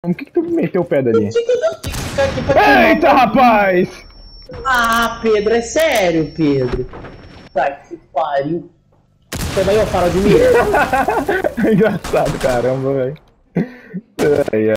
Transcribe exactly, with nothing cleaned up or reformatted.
Como que, que tu meteu o pé dali? Eu tinha que, eu tinha que ficar aqui pra queimar. Eita, rapaz! Ah, Pedro, é sério, Pedro. Tá, que pariu. Toma aí, ó, fala de mim. Engraçado, caramba, velho.